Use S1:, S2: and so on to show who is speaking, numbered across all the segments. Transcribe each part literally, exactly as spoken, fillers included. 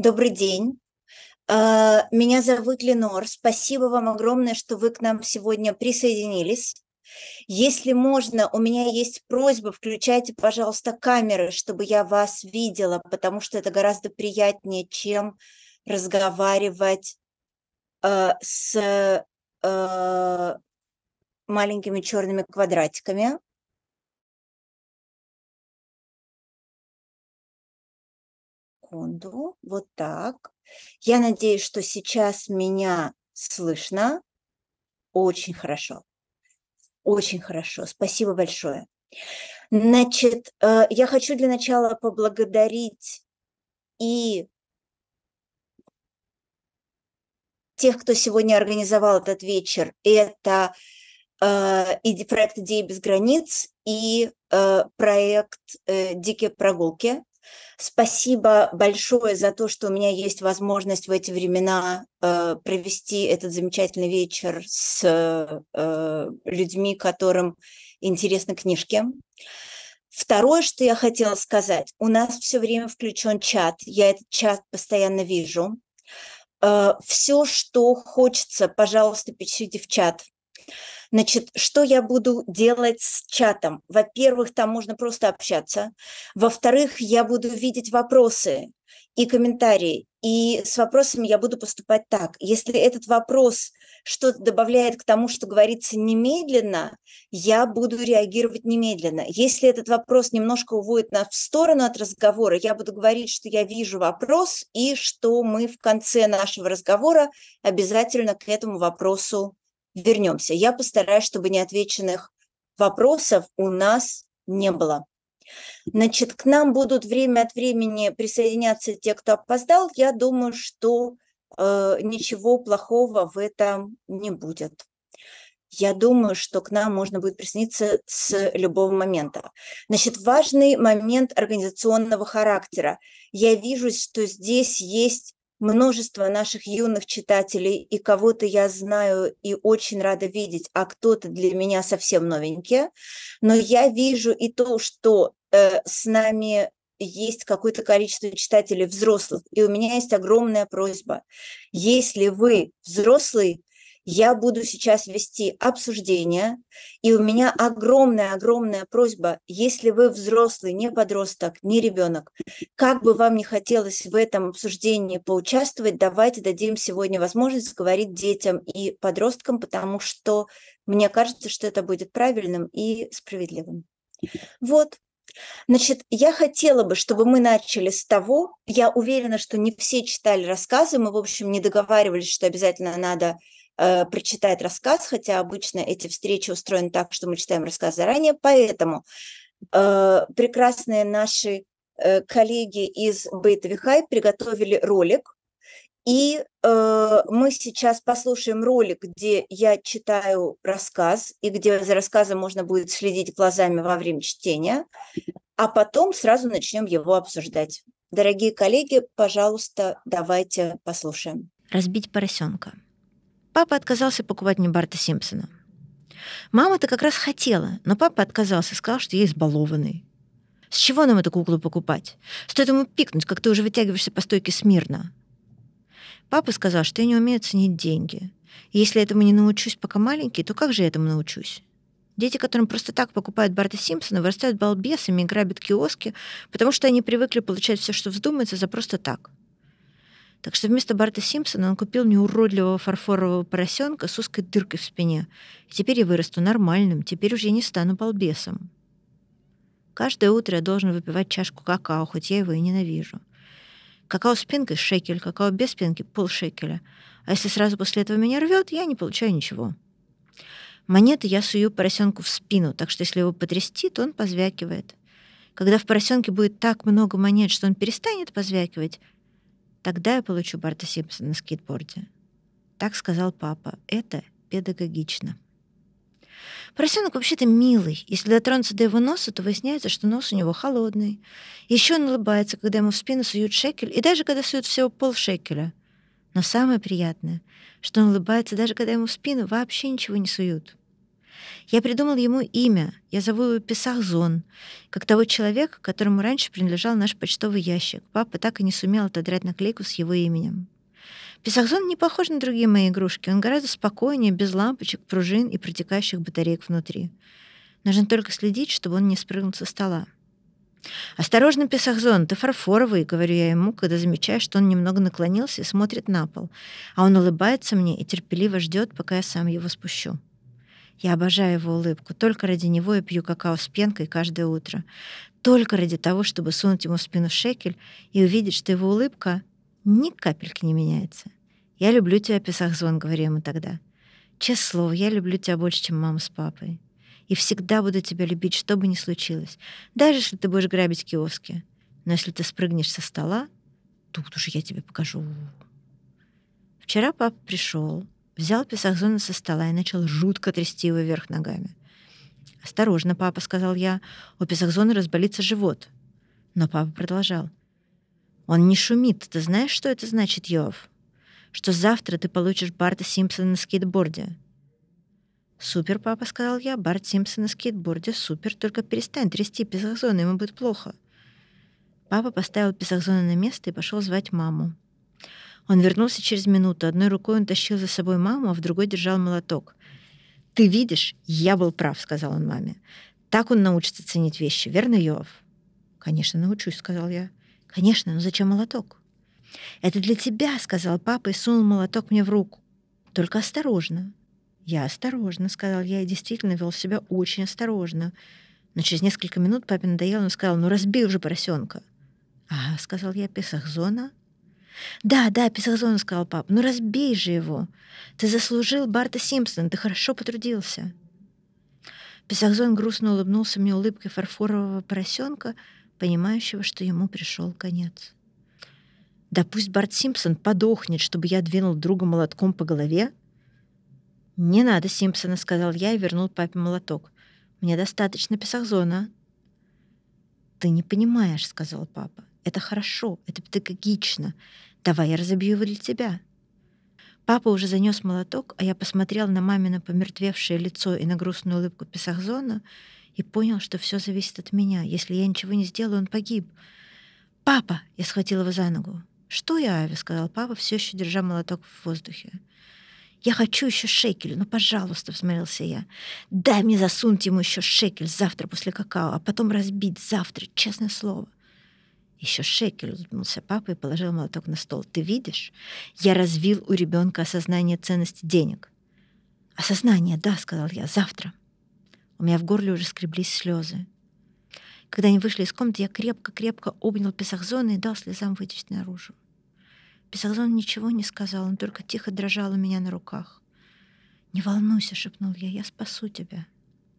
S1: Добрый день. А, Меня зовут Ленор. Спасибо вам огромное, что вы к нам сегодня присоединились. Если можно, у меня есть просьба, включайте, пожалуйста, камеры, чтобы я вас видела, потому что это гораздо приятнее, чем разговаривать э, с э, маленькими черными квадратиками. Секунду. Вот так. Я надеюсь, что сейчас меня слышно. Очень хорошо. Очень хорошо. Спасибо большое. Значит, э, я хочу для начала поблагодарить и тех, кто сегодня организовал этот вечер. Это э, иде- проект «Идеи без границ» и э, проект э, «Дикие прогулки». Спасибо большое за то, что у меня есть возможность в эти времена э, провести этот замечательный вечер с э, людьми, которым интересны книжки. Второе, что я хотела сказать, у нас все время включен чат, я этот чат постоянно вижу. Все, что хочется, пожалуйста, пишите в чат. Значит, что я буду делать с чатом? Во-первых, там можно просто общаться. Во-вторых, я буду видеть вопросы и комментарии. И с вопросами я буду поступать так. Если этот вопрос что-то добавляет к тому, что говорится немедленно, я буду реагировать немедленно. Если этот вопрос немножко уводит нас в сторону от разговора, я буду говорить, что я вижу вопрос и что мы в конце нашего разговора обязательно к этому вопросу вернемся. Я постараюсь, чтобы неотвеченных вопросов у нас не было. Значит, к нам будут время от времени присоединяться те, кто опоздал. Я думаю, что э, ничего плохого в этом не будет. Я думаю, что к нам можно будет присоединиться с любого момента. Значит, важный момент организационного характера. Я вижу, что здесь есть множество наших юных читателей, и кого-то я знаю и очень рада видеть, а кто-то для меня совсем новенький. Но я вижу и то, что э, с нами есть какое-то количество читателей взрослых, и у меня есть огромная просьба. Если вы взрослый, я буду сейчас вести обсуждение, и у меня огромная-огромная просьба, если вы взрослый, не подросток, не ребенок, как бы вам ни хотелось в этом обсуждении поучаствовать, давайте дадим сегодня возможность говорить детям и подросткам, потому что мне кажется, что это будет правильным и справедливым. Вот. Значит, я хотела бы, чтобы мы начали с того, я уверена, что не все читали рассказы, мы, в общем, не договаривались, что обязательно надо э, прочитать рассказ, хотя обычно эти встречи устроены так, что мы читаем рассказ заранее, поэтому э, прекрасные наши э, коллеги из Бейтовихай приготовили ролик, и э, мы сейчас послушаем ролик, где я читаю рассказ, и где за рассказом можно будет следить глазами во время чтения, а потом сразу начнем его обсуждать. Дорогие коллеги, пожалуйста, давайте послушаем.
S2: Разбить поросенка. Папа отказался покупать мне Барта Симпсона. Мама-то как раз хотела, но папа отказался, сказал, что я избалованный. С чего нам эту куклу покупать? Стоит ему пикнуть, как ты уже вытягиваешься по стойке смирно. Папа сказал, что я не умею ценить деньги. И если я этому не научусь, пока маленький, то как же я этому научусь? Дети, которым просто так покупают Барта Симпсона, вырастают балбесами и грабят киоски, потому что они привыкли получать все, что вздумается, за просто так. Так что вместо Барта Симпсона он купил мне уродливого фарфорового поросенка с узкой дыркой в спине. И теперь я вырасту нормальным, теперь уже я не стану балбесом. Каждое утро я должен выпивать чашку какао, хоть я его и ненавижу. Какао с пенкой — шекель, какао без пенки — полшекеля. А если сразу после этого меня рвет, я не получаю ничего. Монеты я сую поросенку в спину, так что если его потрясти, то он позвякивает. Когда в поросенке будет так много монет, что он перестанет позвякивать, тогда я получу Барта Симпсона на скейтборде. Так сказал папа. Это педагогично. Поросенок вообще-то милый. Если дотронуться до его носа, то выясняется, что нос у него холодный. Еще он улыбается, когда ему в спину суют шекель, и даже когда суют всего полшекеля. Но самое приятное, что он улыбается, даже когда ему в спину вообще ничего не суют. Я придумал ему имя. Я зову его Песахзон, как того человека, которому раньше принадлежал наш почтовый ящик. Папа так и не сумел отодрать наклейку с его именем. Песахзон не похож на другие мои игрушки. Он гораздо спокойнее, без лампочек, пружин и протекающих батареек внутри. Нужно только следить, чтобы он не спрыгнул со стола. «Осторожно, Песахзон, ты фарфоровый», — говорю я ему, когда замечаю, что он немного наклонился и смотрит на пол, а он улыбается мне и терпеливо ждет, пока я сам его спущу. Я обожаю его улыбку. Только ради него я пью какао с пенкой каждое утро. Только ради того, чтобы сунуть ему в спину шекель и увидеть, что его улыбка ни капельки не меняется. «Я люблю тебя, Песахзон», — говорю ему тогда. «Честное слово, я люблю тебя больше, чем мама с папой. И всегда буду тебя любить, что бы ни случилось. Даже если ты будешь грабить киоски. Но если ты спрыгнешь со стола, тут уже я тебе покажу». Вчера папа пришел, взял Песахзона со стола и начал жутко трясти его вверх ногами. «Осторожно, папа», — сказал я, — «у Песахзона разболится живот». Но папа продолжал. «Он не шумит. Ты знаешь, что это значит, Йоав? Что завтра ты получишь Барта Симпсона на скейтборде». «Супер, папа», — сказал я, — «Барт Симпсон на скейтборде, супер, только перестань трясти Песахзона, ему будет плохо». Папа поставил Песахзона на место и пошел звать маму. Он вернулся через минуту. Одной рукой он тащил за собой маму, а в другой держал молоток. «Ты видишь, я был прав», — сказал он маме. «Так он научится ценить вещи, верно, Йоав?» «Конечно, научусь», — сказал я. «Конечно, но зачем молоток?» «Это для тебя», — сказал папа и сунул молоток мне в руку. «Только осторожно». «Я осторожно», — сказал я, и действительно вел себя очень осторожно. Но через несколько минут папе надоело, он сказал: «Ну разбей уже поросенка». «Ага», — сказал я, — «Песахзона?» «Да, да, Песахзона», — сказал папа, — «ну разбей же его. Ты заслужил Барта Симпсона, ты хорошо потрудился». Песахзон грустно улыбнулся мне улыбкой фарфорового поросенка, понимающего, что ему пришел конец. «Да пусть Барт Симпсон подохнет, чтобы я двинул друга молотком по голове». «Не надо Симпсона», — сказал я и вернул папе молоток. «Мне достаточно Песахзона». «Ты не понимаешь», — сказал папа. «Это хорошо, это педагогично. Давай я разобью его для тебя». Папа уже занес молоток, а я посмотрел на мамино помертвевшее лицо и на грустную улыбку Песахзона и понял, что все зависит от меня. Если я ничего не сделаю, он погиб. «Папа!» — я схватил его за ногу. «Что я, Ави?» — сказал папа, все еще держа молоток в воздухе. «Я хочу еще шекель, ну, пожалуйста», — взмолился я. «Дай мне засунуть ему еще шекель завтра после какао, а потом разбить завтра, честное слово». «Еще шекель», — улыбнулся папа и положил молоток на стол. «Ты видишь? Я развил у ребенка осознание ценности денег». «Осознание, да», — сказал я, — «завтра». У меня в горле уже скреблись слезы. Когда они вышли из комнаты, я крепко-крепко обнял Песахзона и дал слезам вытечь наружу. Песахзон ничего не сказал, он только тихо дрожал у меня на руках. «Не волнуйся», — шепнул я, — «я спасу тебя».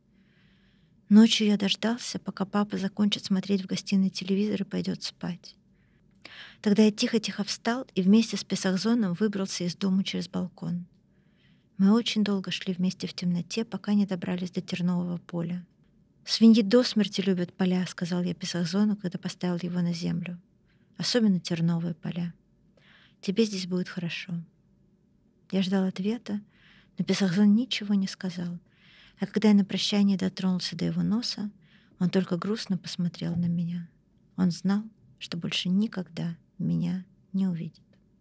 S2: Ночью я дождался, пока папа закончит смотреть в гостиной телевизор и пойдет спать. Тогда я тихо-тихо встал и вместе с Песахзоном выбрался из дома через балкон. Мы очень долго шли вместе в темноте, пока не добрались до тернового поля. «Свиньи до смерти любят поля», — сказал я Песахзону, когда поставил его на землю. «Особенно терновые поля. Тебе здесь будет хорошо». Я ждал ответа, но Песахзон ничего не сказал. А когда я на прощание дотронулся до его носа, он только грустно посмотрел на меня. Он знал, что больше никогда меня не увидит.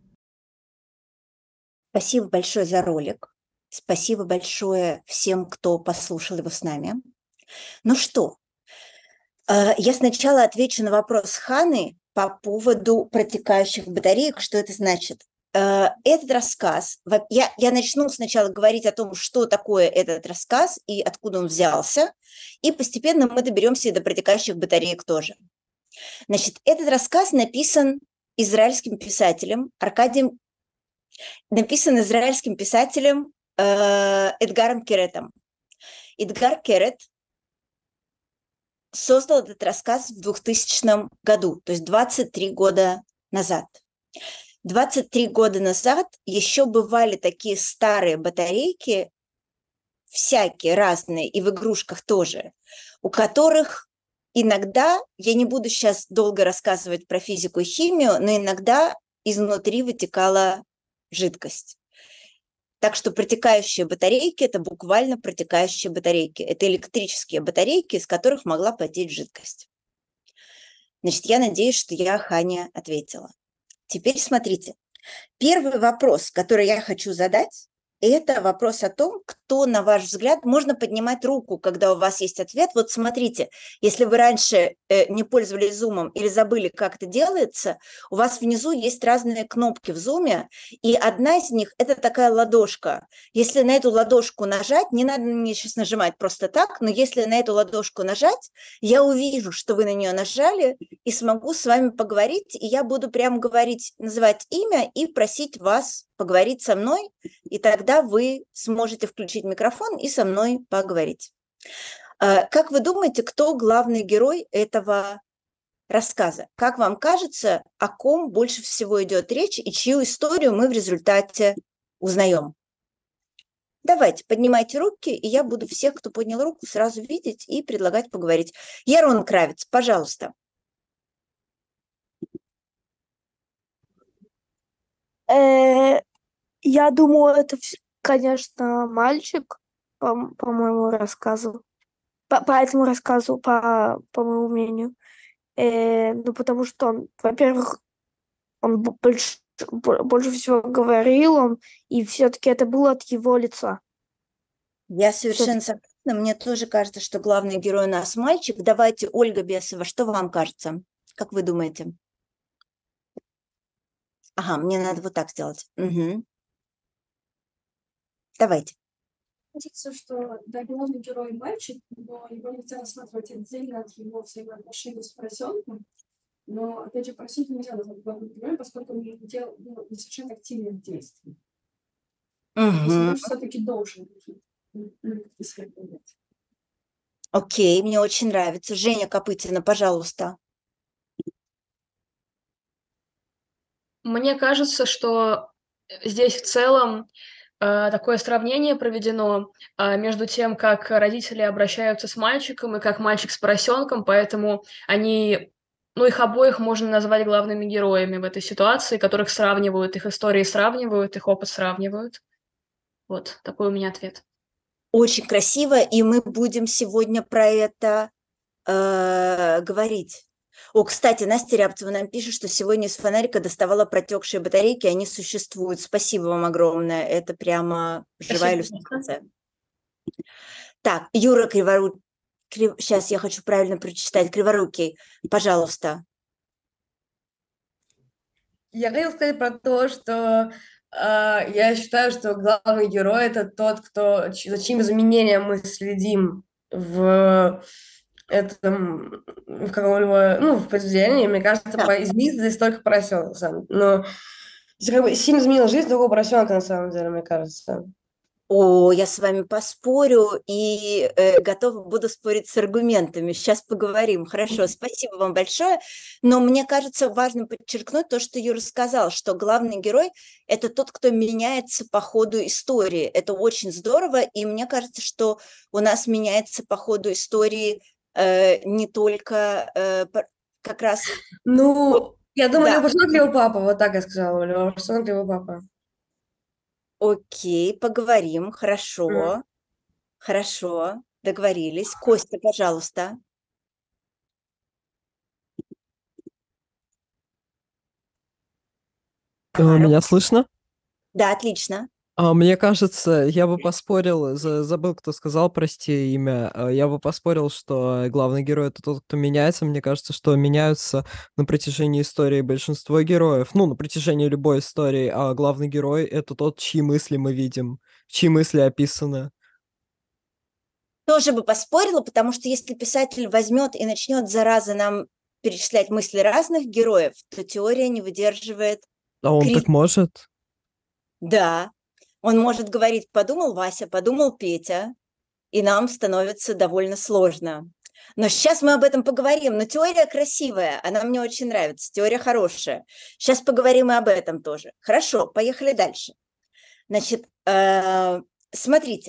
S1: Спасибо большое за ролик. Спасибо большое всем, кто послушал его с нами. Ну что, я сначала отвечу на вопрос Ханы по поводу протекающих батареек, что это значит. Этот рассказ, я, я начну сначала говорить о том, что такое этот рассказ и откуда он взялся, и постепенно мы доберемся до протекающих батареек тоже. Значит, этот рассказ написан израильским писателем Аркадием, написан израильским писателем э, Эдгаром Керетом. Эдгар Керет создал этот рассказ в двухтысячном году, то есть двадцать три года назад. двадцать три года назад еще бывали такие старые батарейки, всякие разные, и в игрушках тоже, у которых иногда, я не буду сейчас долго рассказывать про физику и химию, но иногда изнутри вытекала жидкость. Так что протекающие батарейки – это буквально протекающие батарейки. Это электрические батарейки, из которых могла потечь жидкость. Значит, я надеюсь, что я Хане ответила. Теперь смотрите. Первый вопрос, который я хочу задать, это вопрос о том, кто, на ваш взгляд, можно поднимать руку, когда у вас есть ответ. Вот смотрите, если вы раньше э, не пользовались Zoom или забыли, как это делается, у вас внизу есть разные кнопки в Zoom, и одна из них – это такая ладошка. Если на эту ладошку нажать, не надо мне сейчас нажимать просто так, но если на эту ладошку нажать, я увижу, что вы на нее нажали, и смогу с вами поговорить, и я буду прямо говорить, называть имя и просить вас поговорить со мной, и тогда вы сможете включить микрофон и со мной поговорить. Как вы думаете, кто главный герой этого рассказа? Как вам кажется, о ком больше всего идет речь и чью историю мы в результате узнаем? Давайте, поднимайте руки, и я буду всех, кто поднял руку, сразу видеть и предлагать поговорить. Ярон Кравец, пожалуйста.
S3: Я думаю, это, конечно, мальчик, по, по моему рассказу. По, по этому рассказу, по, по моему мнению. Э, ну, потому что он, во-первых, он больше, больше всего говорил, он, и все-таки это было от его лица.
S1: Я совершенно согласна. Мне тоже кажется, что главный герой у нас мальчик. Давайте, Ольга Бесова, что вам кажется? Как вы думаете? Ага, мне надо вот так сделать. Угу. Давайте.
S4: Кажется, что да, главный герой мальчик, но его нельзя рассматривать отдельно от его взаимоотношений с поросенком. Но, опять же, поросенка нельзя назвать главным героем, поскольку он не, дел, ну, не совершенно активных действий.
S1: Угу.
S4: Он все-таки должен исследовать.
S1: Окей, мне очень нравится. Женя Копытина, пожалуйста.
S5: Мне кажется, что здесь в целом э, такое сравнение проведено э, между тем, как родители обращаются с мальчиком и как мальчик с поросенком, поэтому они, ну, их обоих можно назвать главными героями в этой ситуации, которых сравнивают, их истории сравнивают, их опыт сравнивают. Вот, такой у меня ответ.
S1: Очень красиво, и мы будем сегодня про это э, говорить. О, кстати, Настя Рябцева нам пишет, что сегодня из фонарика доставала протекшие батарейки, они существуют. Спасибо вам огромное, это прямо живая иллюстрация. Так, Юра Криворукий, Крив... сейчас я хочу правильно прочитать, Криворукий, пожалуйста.
S6: Я хотела сказать про то, что э, я считаю, что главный герой – это тот, кто, за чьим изменением мы следим в этом, в каком-либо, ну, в произведении. Мне кажется,
S1: Да.
S6: по измениться здесь только поросенок сам. Но как бы сильно изменила жизнь только поросенка, на самом деле, мне кажется.
S1: О, я с вами поспорю и э, готова буду спорить с аргументами. Сейчас поговорим. Хорошо, спасибо вам большое. Но мне кажется, важно подчеркнуть то, что Юра сказал, что главный герой – это тот, кто меняется по ходу истории. Это очень здорово, и мне кажется, что у нас меняется по ходу истории э, не только э, как раз…
S6: Ну, я думаю,
S1: Да.
S6: его поросенок или его папа, вот так я сказала, или его поросенок или его папа.
S1: Окей, поговорим. Хорошо,
S6: Mm.
S1: хорошо, договорились. Костя, пожалуйста.
S7: Э, Меня слышно?
S1: Да, отлично.
S7: А, Мне кажется, я бы поспорил, за- забыл, кто сказал, прости, имя. А, Я бы поспорил, что главный герой — это тот, кто меняется. Мне кажется, что меняются на протяжении истории большинство героев. Ну, на протяжении любой истории. А главный герой — это тот, чьи мысли мы видим, чьи мысли описаны.
S1: Тоже бы поспорила, потому что если писатель возьмет и начнет зараза нам перечислять мысли разных героев, то теория не выдерживает.
S7: А он
S1: Крит-
S7: так может?
S1: Да, он может говорить, подумал Вася, подумал Петя, и нам становится довольно сложно. Но сейчас мы об этом поговорим. Но теория красивая, она мне очень нравится, теория хорошая. Сейчас поговорим и об этом тоже. Хорошо, поехали дальше. Значит, э, смотрите.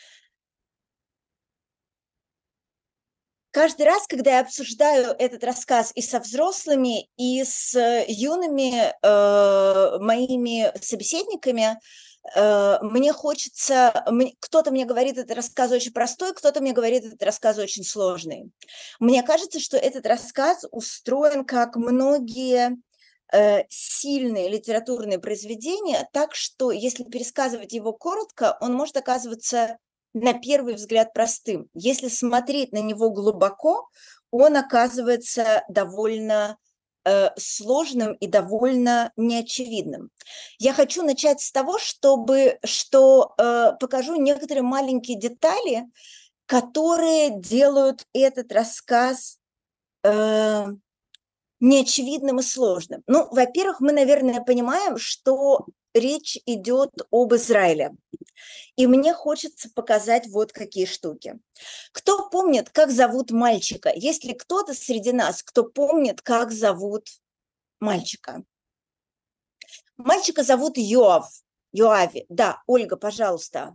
S1: Каждый раз, когда я обсуждаю этот рассказ и со взрослыми, и с юными э, моими собеседниками, э, мне хочется, мне, кто-то мне говорит, этот рассказ очень простой, кто-то мне говорит, этот рассказ очень сложный. Мне кажется, что этот рассказ устроен, как многие э, сильные литературные произведения, так что, если пересказывать его коротко, он может оказываться на первый взгляд простым. Если смотреть на него глубоко, он оказывается довольно э, сложным и довольно неочевидным. Я хочу начать с того, чтобы, что э, покажу некоторые маленькие детали, которые делают этот рассказ э, неочевидным и сложным. Ну, во-первых, мы, наверное, понимаем, что речь идет об Израиле. И мне хочется показать вот какие штуки. Кто помнит, как зовут мальчика? Есть ли кто-то среди нас, кто помнит, как зовут мальчика? Мальчика зовут Йоав. Йоави. Да, Ольга, пожалуйста.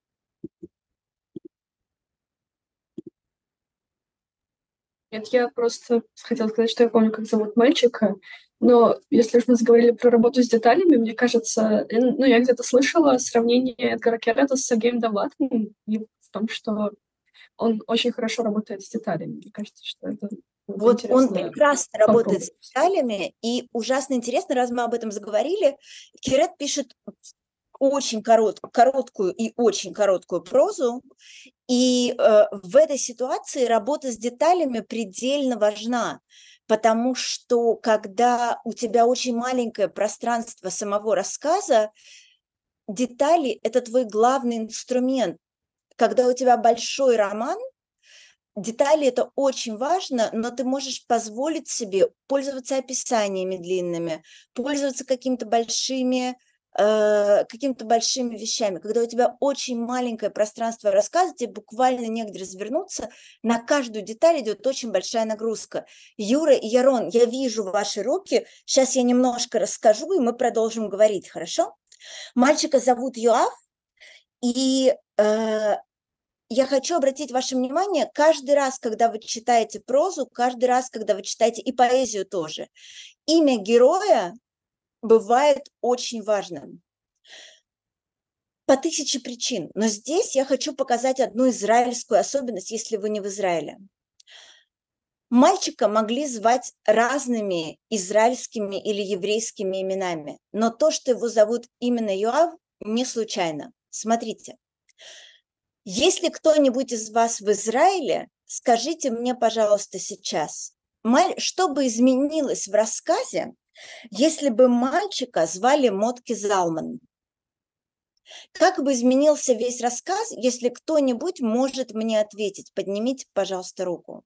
S4: Нет, я просто хотела сказать, что я помню, как зовут мальчика, но если уж мы заговорили про работу с деталями, мне кажется, ну, я где-то слышала сравнение Эдгара Керата с Сергеем Довлатовым и в том, что он очень хорошо работает с деталями. Мне кажется, что это
S1: вот он
S4: интересно
S1: прекрасно работает с
S4: попробовать.
S1: деталями, и ужасно интересно, раз мы об этом заговорили, Керат пишет очень корот, короткую и очень короткую прозу, и э, в этой ситуации работа с деталями предельно важна, потому что когда у тебя очень маленькое пространство самого рассказа, детали – это твой главный инструмент. Когда у тебя большой роман, детали – это очень важно, но ты можешь позволить себе пользоваться описаниями длинными, пользоваться какими-то большими, э, какими-то большими вещами. Когда у тебя очень маленькое пространство рассказа, тебе буквально негде развернуться, на каждую деталь идет очень большая нагрузка. Юра и Ярон, я вижу ваши руки, сейчас я немножко расскажу, и мы продолжим говорить, хорошо? Мальчика зовут Йоав, и э, я хочу обратить ваше внимание, каждый раз, когда вы читаете прозу, каждый раз, когда вы читаете и поэзию тоже, имя героя бывает очень важным. По тысяче причин. Но здесь я хочу показать одну израильскую особенность, если вы не в Израиле. Мальчика могли звать разными израильскими или еврейскими именами, но то, что его зовут именно Йоав, не случайно. Смотрите. Если кто-нибудь из вас в Израиле, скажите мне, пожалуйста, сейчас, что бы изменилось в рассказе, если бы мальчика звали Мотки Залман? Как бы изменился весь рассказ, если кто-нибудь может мне ответить? Поднимите, пожалуйста, руку.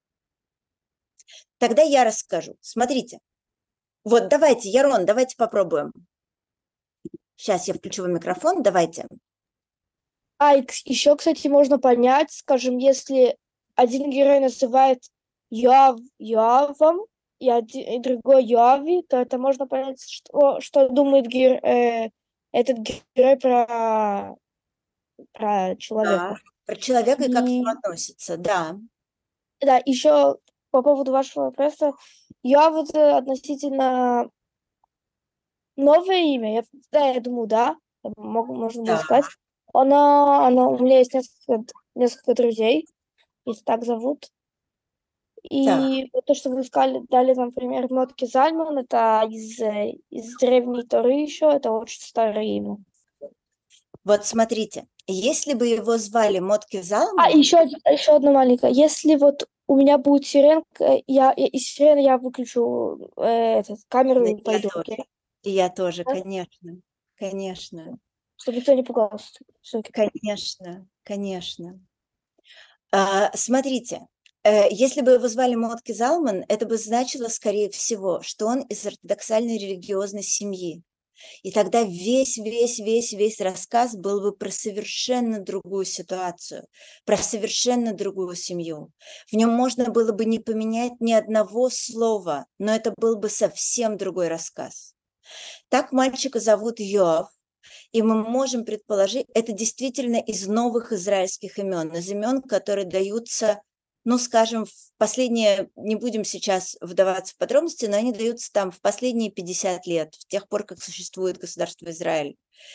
S1: Тогда я расскажу. Смотрите. Вот, давайте, Ярон, давайте попробуем. Сейчас я включу микрофон, давайте.
S3: А, еще, кстати, можно понять, скажем, если один герой называет Йоав Йоавом, и, один, и другой Йоави, то это можно понять, что, что думает гер, э, этот герой про, про человека.
S1: Да, про человека и как к
S3: И,
S1: нему относится, да.
S3: да, еще по поводу вашего вопроса, Йоав это относительно новое имя, я, да, я думаю, да, можно было
S1: Да.
S3: сказать. Она, она, у меня есть несколько, несколько друзей, их так зовут. И да. То, что вы сказали, дали, например, Мотки Зальман, это из, из древней Торы еще, это очень старое имя.
S1: Вот смотрите, если бы его звали Мотки Залман...
S3: А, еще, еще одно маленькое. Если вот у меня будет сиренка, я, из сирены я выключу э, этот, камеру и пойду.
S1: Тоже. И я тоже, да? конечно, конечно.
S3: Чтобы никто не пугался.
S1: Конечно, конечно. А, смотрите, э, если бы его звали Мотки Залман, это бы значило, скорее всего, что он из ортодоксальной религиозной семьи. И тогда весь, весь, весь, весь рассказ был бы про совершенно другую ситуацию, про совершенно другую семью. В нем можно было бы не поменять ни одного слова, но это был бы совсем другой рассказ. Так мальчика зовут Йоав, и мы можем предположить, это действительно из новых израильских имен, из имен, которые даются, ну, скажем, в последние, не будем сейчас вдаваться в подробности, но они даются там в последние пятьдесят лет, с тех пор, как существует государство Израиль.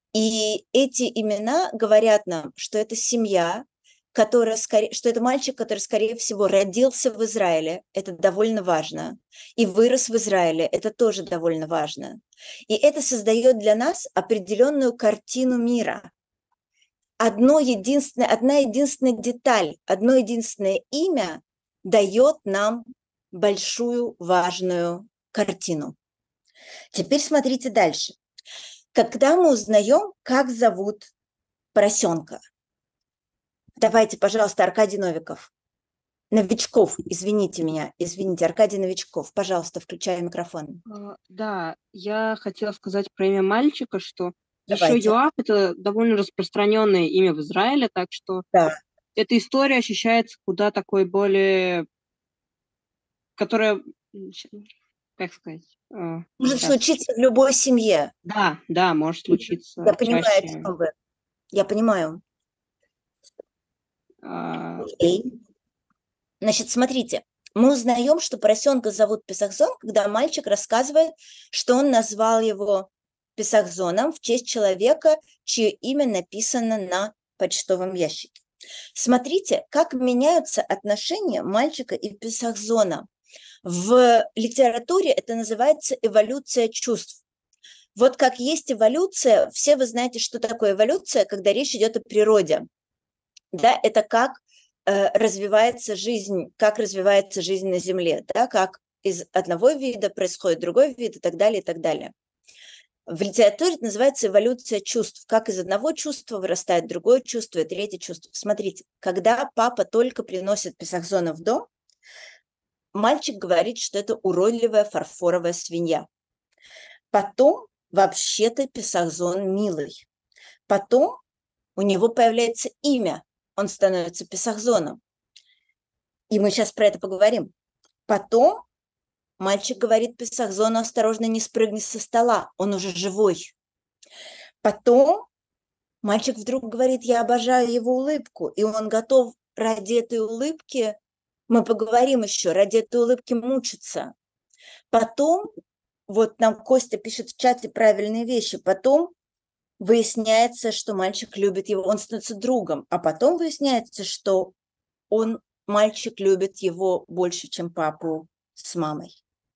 S1: И эти имена говорят нам, что это семья, которая скорее, что это мальчик, который, скорее всего, родился в Израиле, это довольно важно, и вырос в Израиле, это тоже довольно важно. И это создает для нас определенную картину мира. Одно единственное, одна единственная деталь, одно единственное имя дает нам большую важную картину. Теперь смотрите дальше. Когда мы узнаем, как зовут поросенка, давайте, пожалуйста, Аркадий Новиков. Новичков, извините меня, извините, Аркадий Новичков, пожалуйста, включай микрофон.
S8: Да, я хотела сказать про имя мальчика, что еще
S1: Давайте.
S8: Йоав – это довольно распространенное имя в Израиле, так что
S1: Да.
S8: эта история ощущается куда такой более, которая, как сказать, э,
S1: Может
S8: сейчас.
S1: случиться в любой семье.
S8: Да, да, может случиться
S1: Я понимаю,
S8: чаще.
S1: что вы. Я понимаю.
S8: А,
S1: Окей. Значит, смотрите, мы узнаем, что поросенка зовут Песахзон, когда мальчик рассказывает, что он назвал его Песахзоном в честь человека, чье имя написано на почтовом ящике. Смотрите, как меняются отношения мальчика и Песахзона. В литературе это называется эволюция чувств. Вот как есть эволюция, все вы знаете, что такое эволюция, когда речь идет о природе. Да, это как э, развивается жизнь, как развивается жизнь на Земле, да, как из одного вида происходит другой вид и так далее, и так далее. В литературе это называется эволюция чувств, как из одного чувства вырастает другое чувство и третье чувство. Смотрите, когда папа только приносит Песахзона в дом, мальчик говорит, что это уродливая фарфоровая свинья. Потом вообще-то Песахзон милый. Потом у него появляется имя, он становится Песахзоном. И мы сейчас про это поговорим. Потом мальчик говорит Песахзону: осторожно, не спрыгни со стола, он уже живой. Потом мальчик вдруг говорит: я обожаю его улыбку, и он готов ради этой улыбки, мы поговорим еще, ради этой улыбки мучиться. Потом, вот нам Костя пишет в чате правильные вещи, потом выясняется, что мальчик любит его, он становится другом, а потом выясняется, что он, мальчик любит его больше, чем папу с мамой.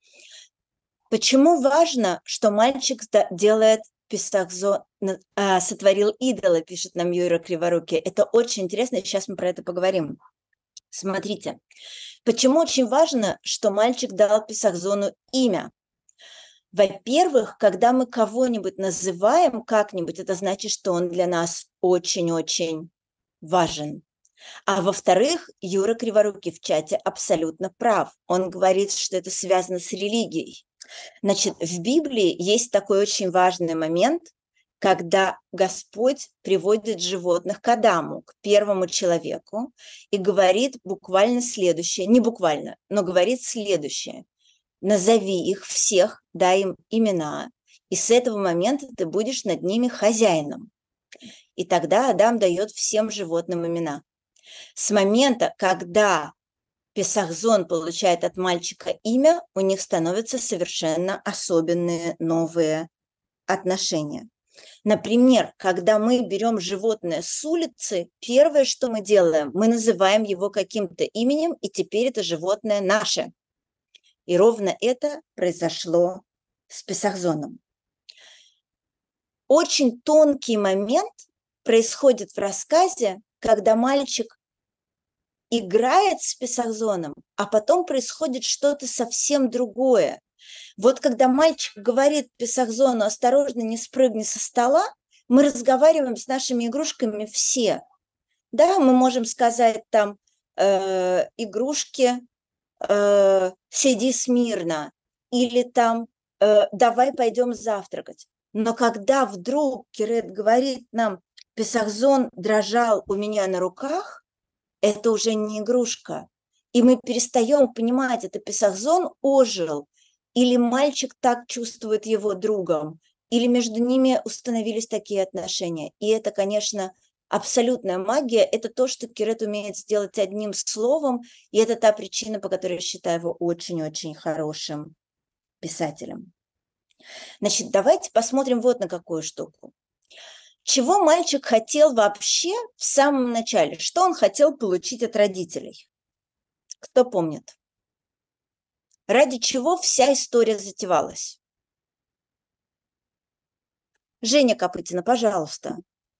S1: Почему важно, что мальчик делает Песахзон, сотворил идола, пишет нам Юра Криворукий. Это очень интересно, и сейчас мы про это поговорим. Смотрите, почему очень важно, что мальчик дал Песахзону имя? Во-первых, когда мы кого-нибудь называем как-нибудь, это значит, что он для нас очень-очень важен. А во-вторых, Юра Криворукий в чате абсолютно прав. Он говорит, что это связано с религией. Значит, в Библии есть такой очень важный момент, когда Господь приводит животных к Адаму, к первому человеку, и говорит буквально следующее, не буквально, но говорит следующее: назови их всех, дай им имена, и с этого момента ты будешь над ними хозяином. И тогда Адам дает всем животным имена. С момента, когда Песахзон получает от мальчика имя, у них становятся совершенно особенные новые отношения. Например, когда мы берем животное с улицы, первое, что мы делаем, мы называем его каким-то именем, и теперь это животное наше. И ровно это произошло с Песахзоном. Очень тонкий момент происходит в рассказе, когда мальчик играет с Песахзоном, а потом происходит что-то совсем другое. Вот когда мальчик говорит Песахзону: осторожно, не спрыгни со стола, мы разговариваем с нашими игрушками все. Да, мы можем сказать там э, игрушки, э, сиди смирно, или там э, давай пойдем завтракать. Но когда вдруг Кирет говорит нам: Песахзон дрожал у меня на руках, это уже не игрушка. И мы перестаем понимать, это Песахзон ожил, или мальчик так чувствует его другом, или между ними установились такие отношения. И это, конечно, абсолютная магия. Это то, что Кирет умеет сделать одним словом, и это та причина, по которой я считаю его очень-очень хорошим писателем. Значит, давайте посмотрим вот на какую штуку. Чего мальчик хотел вообще в самом начале? Что он хотел получить от родителей? Кто помнит? Ради чего вся история затевалась? Женя Копытина, пожалуйста.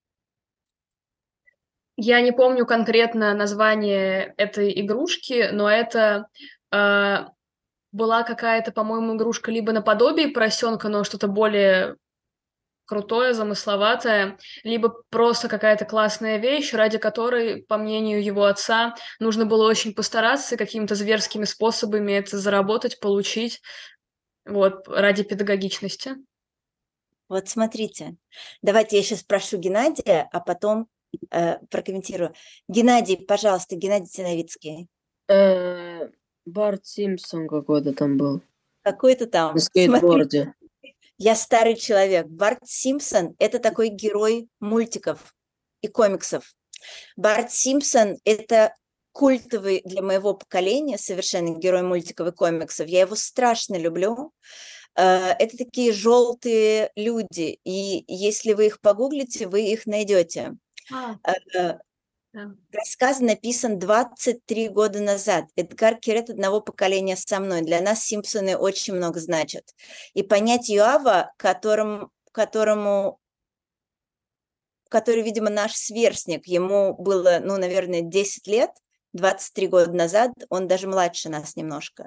S5: Я не помню конкретно название этой игрушки, но это э, была какая-то, по-моему, игрушка либо наподобие поросенка, но что-то более крутое, замысловатое, либо просто какая-то классная вещь, ради которой, по мнению его отца, нужно было очень постараться, какими-то зверскими способами это заработать, получить, вот, ради педагогичности.
S1: Вот смотрите, давайте я сейчас спрошу Геннадия, а потом э, прокомментирую. Геннадий, пожалуйста, Геннадий Тиновицкий.
S9: Э, Барт Симпсон какой-то там был.
S1: Какой-то там.
S9: На скейтборде.
S1: Смотрите, я старый человек. Барт Симпсон – это такой герой мультиков и комиксов. Барт Симпсон – это культовый для моего поколения совершенно герой мультиков и комиксов. Я его страшно люблю. Это такие желтые люди, и если вы их погуглите, вы их найдете.
S5: А,
S1: Да.
S5: да.
S1: Рассказ написан двадцать три года назад. Эдгар Кирет одного поколения со мной. Для нас Симпсоны очень много значат. И понять Юава, которым, которому, который, видимо, наш сверстник, ему было, ну, наверное, десять лет, двадцать три года назад, он даже младше нас немножко.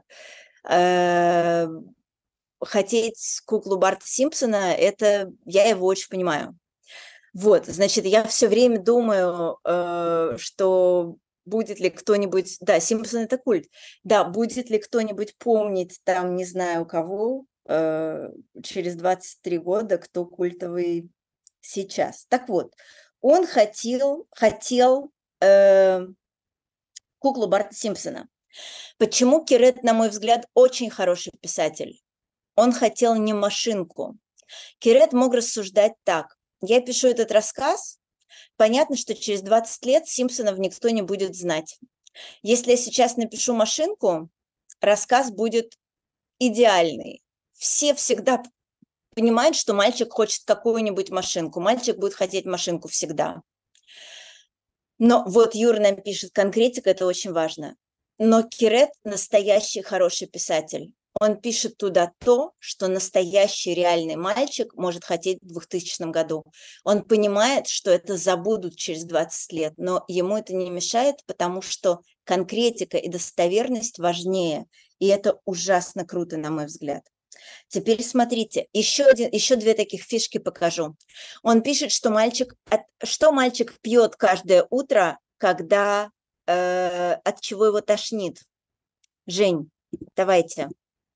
S1: Хотеть куклу Барта Симпсона, это я его очень понимаю. Вот, значит, я все время думаю, э, что будет ли кто-нибудь... Да, Симпсон – это культ. Да, будет ли кто-нибудь помнить там, не знаю кого, э, через двадцать три года, кто культовый сейчас. Так вот, он хотел, хотел э, куклу Барта Симпсона. Почему Кирет, на мой взгляд, очень хороший писатель? Он хотел не машинку. Кирет мог рассуждать так. Я пишу этот рассказ, понятно, что через двадцать лет Симпсонов никто не будет знать. Если я сейчас напишу машинку, рассказ будет идеальный. Все всегда понимают, что мальчик хочет какую-нибудь машинку. Мальчик будет хотеть машинку всегда. Но вот Юра нам пишет, конкретика – это очень важно. Но Кирет настоящий хороший писатель. Он пишет туда то, что настоящий реальный мальчик может хотеть в двухтысячном году. Он понимает, что это забудут через двадцать лет, но ему это не мешает, потому что конкретика и достоверность важнее. И это ужасно круто, на мой взгляд. Теперь смотрите, еще, один, еще две таких фишки покажу. Он пишет, что мальчик, что мальчик пьет каждое утро, когда э, от чего его тошнит. Жень, давайте.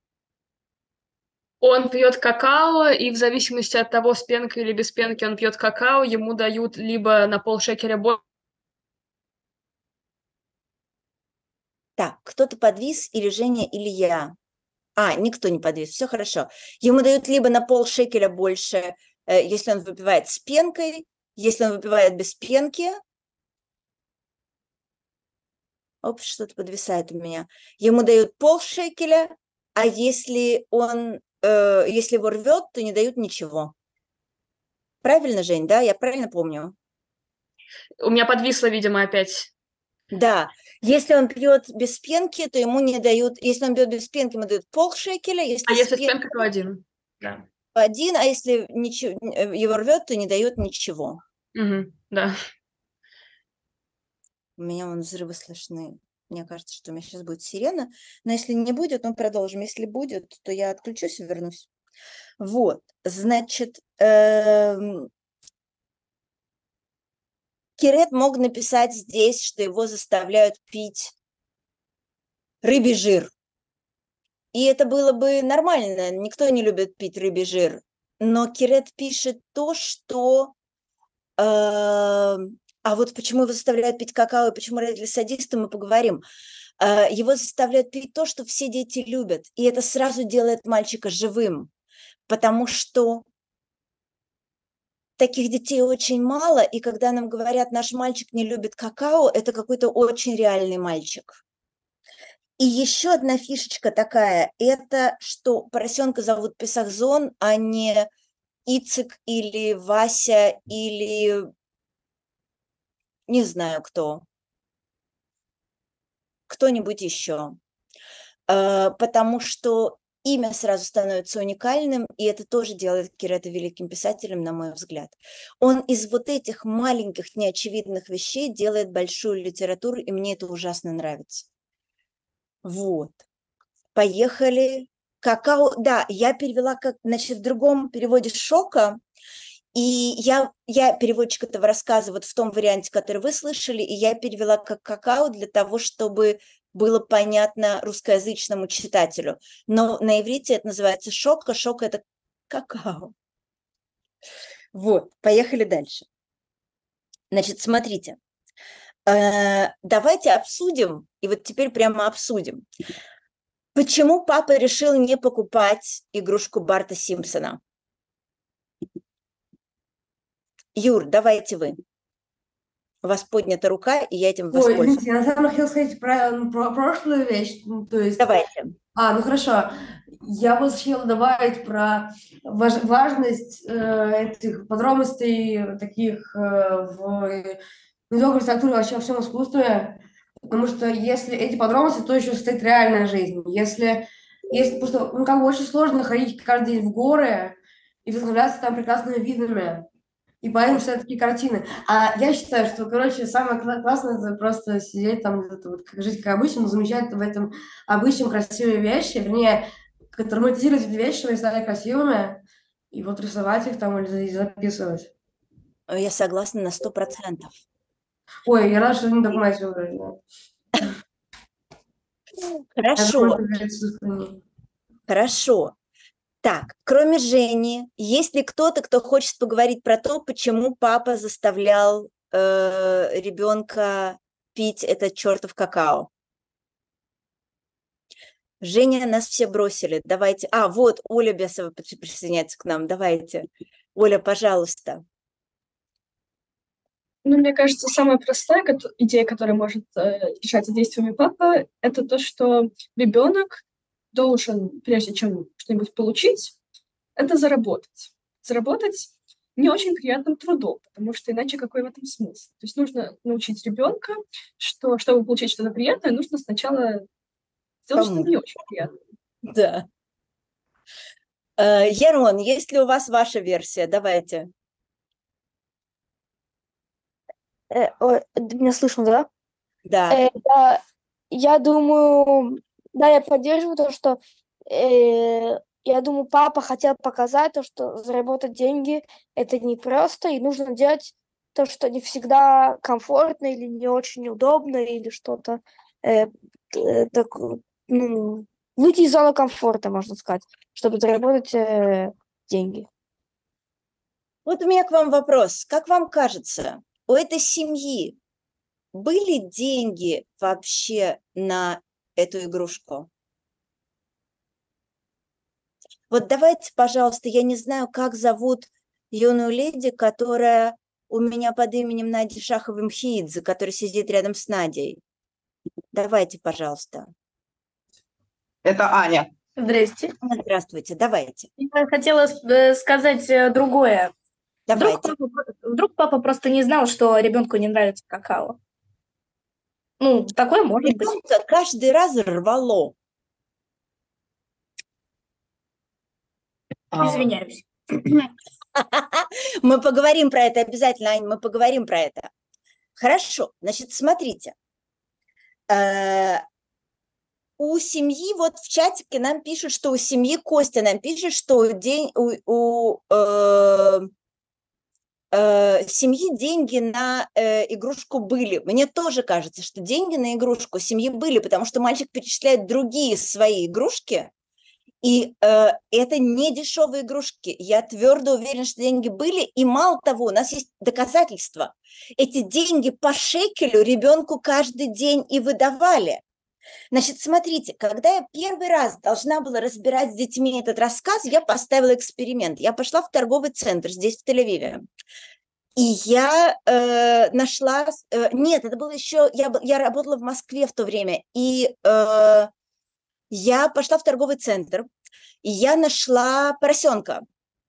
S5: Он пьет какао, и в зависимости от того, с пенкой или без пенки он пьет какао, ему дают либо на полшекеля больше.
S1: Так, кто-то подвис, или Женя, или я. А, никто не подвис, все хорошо. Ему дают либо на полшекеля больше, если он выпивает с пенкой, если он выпивает без пенки. Оп, что-то подвисает у меня. Ему дают полшекеля, а если он... если его рвет, то не дают ничего. Правильно, Жень, да? Я правильно помню?
S5: У меня подвисло, видимо, опять.
S1: Да. Если он пьет без пенки, то ему не дают... Если он пьет без пенки, ему дают полшекеля. Если
S5: а если с
S1: пен...
S5: пенкой, то один. Да.
S1: Один, а если ничего... его рвет, то не дают ничего.
S5: Угу, да.
S1: У меня вон взрывы слышны. Мне кажется, что у меня сейчас будет сирена. Но если не будет, мы продолжим. Если будет, то я отключусь и вернусь. Вот. Значит, эм... Кирет мог написать здесь, что его заставляют пить рыбий жир. И это было бы нормально. Никто не любит пить рыбий жир. Но Кирет пишет то, что... Э... А вот почему его заставляют пить какао и почему родители садисты, мы поговорим. Его заставляют пить то, что все дети любят. И это сразу делает мальчика живым. Потому что таких детей очень мало. И когда нам говорят, наш мальчик не любит какао, это какой-то очень реальный мальчик. И еще одна фишечка такая. Это что поросенка зовут Песахзон, а не Ицик или Вася или не знаю кто, кто-нибудь еще, потому что имя сразу становится уникальным, и это тоже делает Кирета великим писателем, на мой взгляд. Он из вот этих маленьких неочевидных вещей делает большую литературу, и мне это ужасно нравится. Вот. Поехали. Какао, да, я перевела, как, значит, в другом переводе «Шока», и я, я переводчик этого рассказа вот в том варианте, который вы слышали, и я перевела как «Какао» для того, чтобы было понятно русскоязычному читателю. Но на иврите это называется «Шока». «Шока» – это какао. Вот, поехали дальше. Значит, смотрите. Давайте обсудим, и вот теперь прямо обсудим, почему папа решил не покупать игрушку Барта Симпсона. Юр, давайте вы. У вас поднята рука, и я этим
S6: Ой,
S1: воспользуюсь.
S6: извините, я на самом деле хотела сказать про, про прошлую вещь, ну, то есть...
S1: Давайте.
S6: А, ну хорошо. Я бы хотела добавить про важ- важность э, этих подробностей таких э, в не только в литературе, а вообще во всем искусстве, потому что если эти подробности, то еще стоит реальная жизнь. Если, если просто, ну, как бы очень сложно ходить каждый день в горы и вдохновляться там прекрасными видами, и поэтому все такие картины. А я считаю, что, короче, самое кла- классное это просто сидеть там, где-то вот, как жить как обычно, но замечать в этом обычном красивые вещи, вернее, как романтизировать эти вещи, чтобы они стали красивыми, и вот рисовать их там или записывать.
S1: Я согласна на сто процентов.
S6: Ой, я рада, что вы не только мать выбрали.
S1: Хорошо. Хорошо. Так, кроме Жени, есть ли кто-то, кто хочет поговорить про то, почему папа заставлял э, ребенка пить этот чертов какао? Женя, нас все бросили. Давайте. А, вот, Оля Бесова присоединяется к нам. Давайте. Оля, пожалуйста.
S4: Ну, мне кажется, самая простая идея, которая может э, решаться действиями папы, это то, что ребенок должен, прежде чем что-нибудь получить, это заработать. Заработать не очень приятным трудом, потому что иначе какой в этом смысл? То есть нужно научить ребенка, что, чтобы получить что-то приятное, нужно сначала сделать
S1: Кому?
S4: что-то не очень приятное.
S1: Да. Э, Ярон, есть ли у вас ваша версия? Давайте.
S3: Э, ой, меня слышно, да?
S1: Да.
S3: Э, да, я думаю, да, я поддерживаю то, что э, я думаю, папа хотел показать то, что заработать деньги это непросто, и нужно делать то, что не всегда комфортно или не очень удобно, или что-то э, э, так, ну, выйти из зоны комфорта, можно сказать, чтобы заработать э, деньги.
S1: Вот у меня к вам вопрос. Как вам кажется, у этой семьи были деньги вообще на эту игрушку? Вот давайте, пожалуйста, я не знаю, как зовут юную леди, которая у меня под именем Нади Шаховой-Мхиидзе, которая сидит рядом с Надей. Давайте, пожалуйста.
S10: Это Аня.
S11: Здрасте.
S1: Здравствуйте, давайте.
S11: Я хотела сказать другое. Вдруг папа, вдруг папа просто не знал, что ребенку не нравится какао. Ну, такое может быть.
S1: Каждый раз рвало.
S11: Извиняюсь.
S1: Мы поговорим про это обязательно, Ань, мы поговорим про это. Хорошо, значит, смотрите. У семьи, вот в чатике нам пишут, что у семьи, Костя нам пишет, что день, у, у э, э, семьи деньги на э, игрушку были. Мне тоже кажется, что деньги на игрушку семьи были, потому что мальчик перечисляет другие свои игрушки, и э, это не дешевые игрушки. Я твердо уверена, что деньги были, и мало того, у нас есть доказательства. Эти деньги по шекелю ребенку каждый день и выдавали. Значит, смотрите, когда я первый раз должна была разбирать с детьми этот рассказ, я поставила эксперимент. Я пошла в торговый центр здесь, в Тель-Авиве. И я э, нашла... Э, нет, это было еще... Я, я работала в Москве в то время. И э, я пошла в торговый центр, и я нашла поросенка.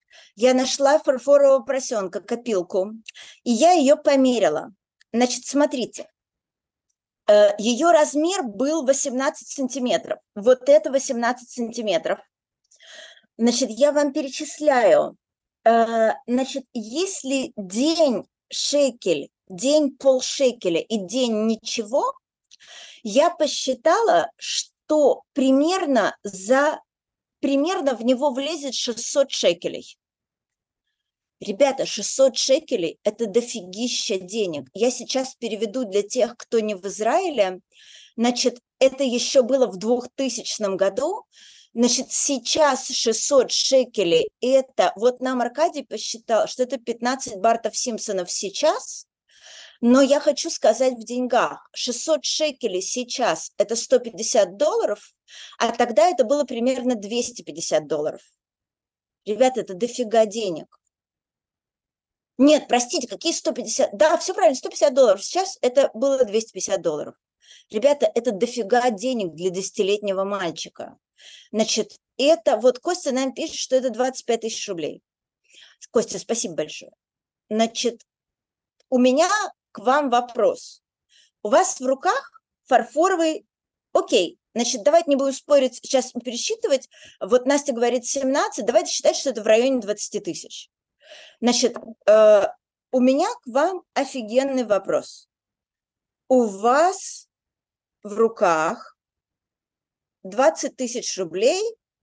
S1: я нашла фарфорового поросенка, копилку, и я ее померила. Значит, смотрите, ее размер был восемнадцать сантиметров. Вот это восемнадцать сантиметров. Значит, я вам перечисляю. Значит, если день шекель, день полшекеля и день ничего, я посчитала, что примерно за примерно в него влезет шестьсот шекелей. Ребята, шестьсот шекелей – это дофигища денег. Я сейчас переведу для тех, кто не в Израиле. Значит, это еще было в двухтысячном году. Значит, сейчас шестьсот шекелей – это, вот нам Аркадий посчитал, что это пятнадцать бартов Симпсонов сейчас. Но я хочу сказать в деньгах, шестьсот шекелей сейчас – это сто пятьдесят долларов, а тогда это было примерно двести пятьдесят долларов. Ребята, это дофига денег. Нет, простите, какие сто пятьдесят? Да, все правильно, сто пятьдесят долларов. Сейчас это было двести пятьдесят долларов. Ребята, это дофига денег для десятилетнего мальчика. Значит, это, вот Костя нам пишет, что это двадцать пять тысяч рублей. Костя, спасибо большое. Значит, у меня к вам вопрос. У вас в руках фарфоровый, окей, значит, давайте не будем спорить, сейчас пересчитывать. Вот Настя говорит семнадцать, давайте считать, что это в районе двадцать тысяч. Значит, э, у меня к вам офигенный вопрос. У вас в руках двадцать тысяч рублей,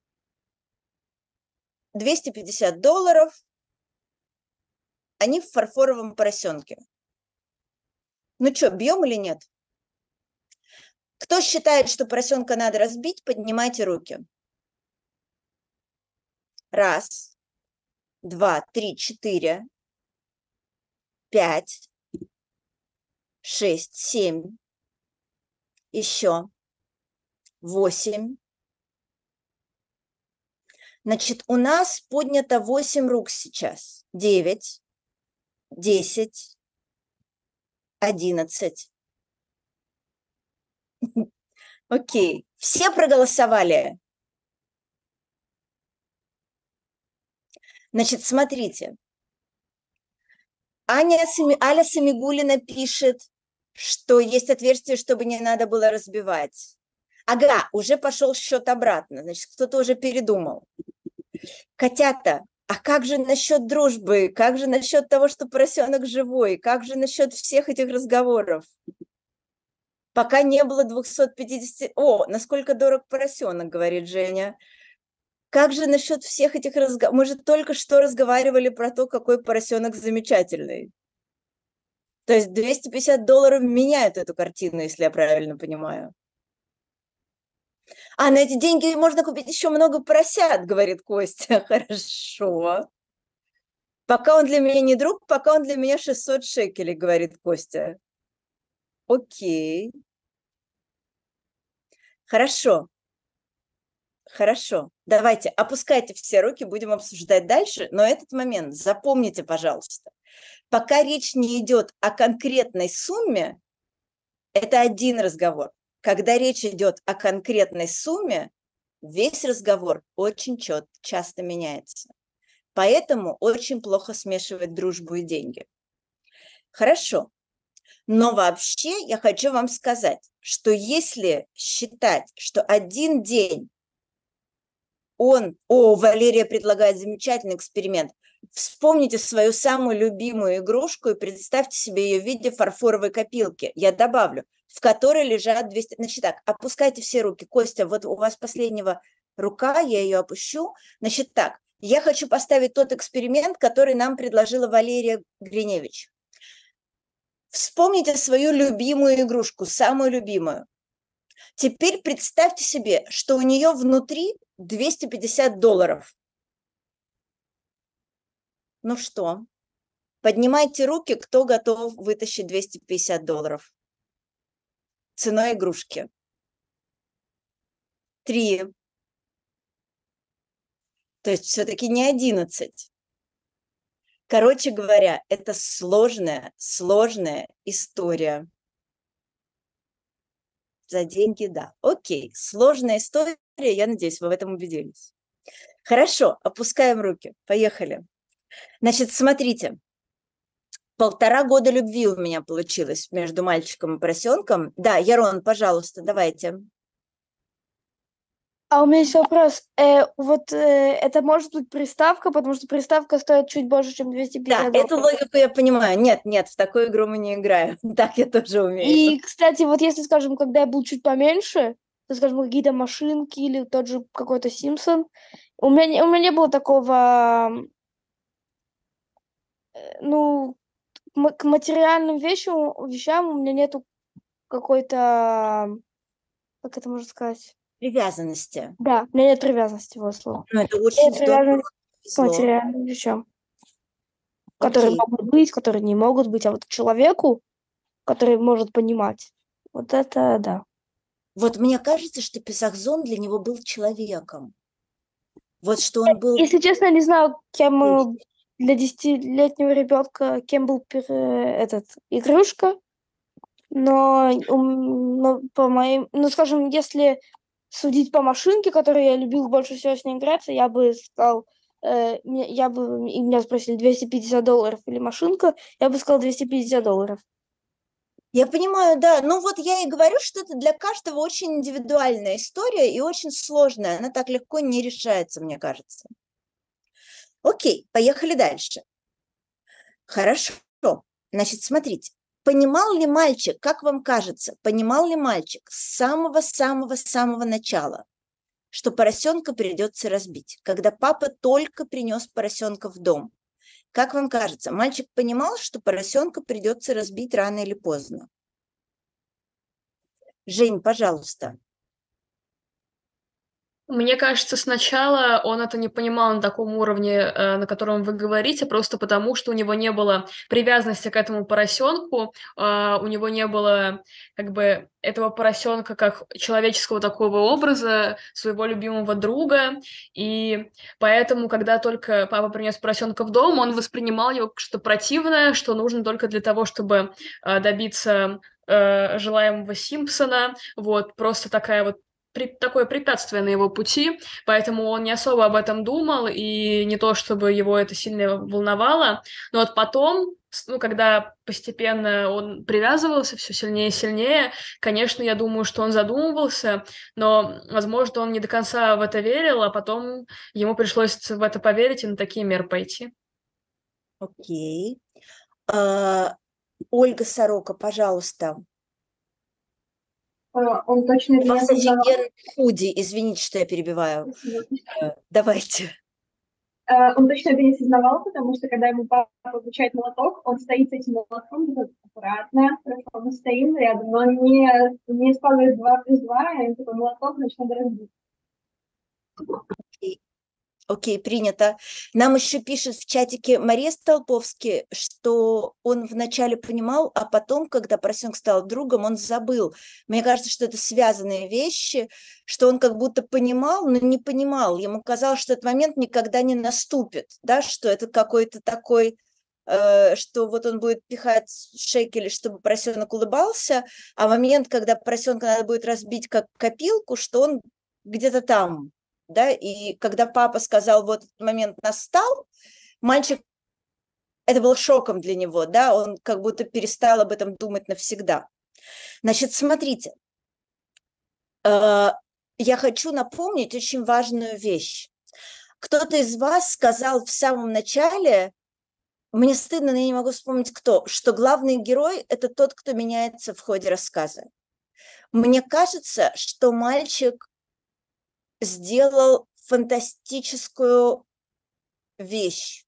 S1: двести пятьдесят долларов, они в фарфоровом поросенке. Ну что, бьем или нет? Кто считает, что поросенка надо разбить, поднимайте руки. Раз, два, три, четыре, пять, шесть, семь, еще восемь. Значит, у нас поднято восемь рук сейчас. девять, десять, одиннадцать. Окей. Все проголосовали? Значит, смотрите. Аня, Аля Самигулина пишет, что есть отверстие, чтобы не надо было разбивать. Ага, уже пошел счет обратно. Значит, кто-то уже передумал. Котята, а как же насчет дружбы? Как же насчет того, что поросенок живой? Как же насчет всех этих разговоров? Пока не было двухсот пятидесяти... О, насколько дорог поросенок, говорит Женя. Как же насчет всех этих разговоров? Мы же только что разговаривали про то, какой поросенок замечательный. То есть двести пятьдесят долларов меняют эту картину, если я правильно понимаю. А на эти деньги можно купить еще много поросят, говорит Костя. Хорошо. Пока он для меня не друг, пока он для меня шестьсот шекелей, говорит Костя. Окей. Хорошо. Хорошо. Давайте, опускайте все руки, будем обсуждать дальше. Но этот момент запомните, пожалуйста. Пока речь не идет о конкретной сумме, это один разговор. Когда речь идет о конкретной сумме, весь разговор очень чет, часто меняется. Поэтому очень плохо смешивать дружбу и деньги. Хорошо. Но вообще я хочу вам сказать, что если считать, что один день он... О, Валерия предлагает замечательный эксперимент. Вспомните свою самую любимую игрушку и представьте себе ее в виде фарфоровой копилки. Я добавлю, в которой лежат двести... Значит так, опускайте все руки. Костя, вот у вас последнего рука, я ее опущу. Значит так, я хочу поставить тот эксперимент, который нам предложила Валерия Гриневич. Вспомните свою любимую игрушку, самую любимую. Теперь представьте себе, что у нее внутри двести пятьдесят долларов. Ну что, поднимайте руки, кто готов вытащить двести пятьдесят долларов ценой игрушки. Три. То есть все-таки не одиннадцать. Короче говоря, это сложная, сложная история. За деньги, да. Окей, сложная история, я надеюсь, вы в этом убедились. Хорошо, опускаем руки. Поехали. Значит, смотрите. Полтора года любви у меня получилось между мальчиком и поросенком. Да, Ярон, пожалуйста, давайте.
S3: А у меня есть вопрос. Э, вот э, это может быть приставка, потому что приставка стоит чуть больше, чем двести пятьдесят
S1: Да,
S3: долларов.
S1: эту логику я понимаю. Нет, нет, в такую игру мы не играем. Так я тоже умею.
S3: И, кстати, вот если, скажем, когда я был чуть поменьше, то, скажем, какие-то машинки или тот же какой-то Симпсон, у меня, не- у меня не было такого, э, ну, м- к материальным вещам, вещам у меня нету какой-то, как это можно сказать?
S1: Привязанности.
S3: Да, у меня нет привязанности, вот слово.
S1: Ну, это
S3: У меня
S1: очень
S3: нет
S1: здорово.
S3: привязанности к
S1: Повезло.
S3: материальным вещам, которые
S1: Окей.
S3: могут быть, которые не могут быть, а вот к человеку, который может понимать, вот это да.
S1: Вот мне кажется, что Песахзон для него был человеком. Вот что он был...
S3: Если честно, не знаю, кем э, для десятилетнего ребенка, кем был пер- э, этот игрушка, но, ум, но по моим, ну, скажем, если судить по машинке, которую я любил больше всего с ней играться, я бы сказал, э, мне- я бы, и меня спросили двести пятьдесят долларов или машинка, я бы сказал двести пятьдесят долларов.
S1: Я понимаю, да. Ну вот я и говорю, что это для каждого очень индивидуальная история и очень сложная. Она так легко не решается, мне кажется. Окей, поехали дальше. Хорошо. Значит, смотрите. Понимал ли мальчик, как вам кажется, понимал ли мальчик с самого-самого-самого начала, что поросенка придется разбить, когда папа только принес поросенка в дом? Как вам кажется, мальчик понимал, что поросенка придется разбить рано или поздно? Жень, пожалуйста.
S5: Мне кажется, сначала он это не понимал на таком уровне, э, на котором вы говорите, просто потому, что у него не было привязанности к этому поросенку, а, у него не было как бы этого поросенка как человеческого такого образа, своего любимого друга, и поэтому, когда только папа принес поросенка в дом, он воспринимал его как что-то противное, что нужно только для того, чтобы э, добиться э, желаемого Симпсона, вот, просто такая вот при- такое препятствие на его пути, поэтому он не особо об этом думал, и не то, чтобы его это сильно волновало, но вот потом, с- ну, когда постепенно он привязывался все сильнее и сильнее, конечно, я думаю, что он задумывался, но, возможно, он не до конца в это верил, а потом ему пришлось в это поверить и на такие меры пойти.
S1: Окей. А, Ольга Сорока, пожалуйста.
S4: А, Он точно
S1: У
S4: меня
S1: вас
S4: осознавал.
S1: офигенный худи, извините, что я перебиваю. Э, Давайте.
S4: А, Он точно это не осознавал, потому что когда ему папа получает молоток, он стоит с этим молотком, такой аккуратно, хорошо, мы стоим рядом, но он не, не складывает два плюс два, и такой молоток, значит, надо разбить.
S1: Окей. Окей, принято. Нам еще пишет в чатике Мария Столповский, что он вначале понимал, а потом, когда поросенок стал другом, он забыл. Мне кажется, что это связанные вещи, что он как будто понимал, но не понимал. Ему казалось, что этот момент никогда не наступит, да, что это какой-то такой, э, что вот он будет пихать шекели, чтобы поросенок улыбался, а момент, когда поросенка надо будет разбить как копилку, что он где-то там. Да, и когда папа сказал, вот этот момент настал, мальчик, это был шоком для него, да, он как будто перестал об этом думать навсегда. Значит, смотрите, я хочу напомнить очень важную вещь. Кто-то из вас сказал в самом начале, мне стыдно, но я не могу вспомнить кто, что главный герой – это тот, кто меняется в ходе рассказа. Мне кажется, что мальчик сделал фантастическую вещь.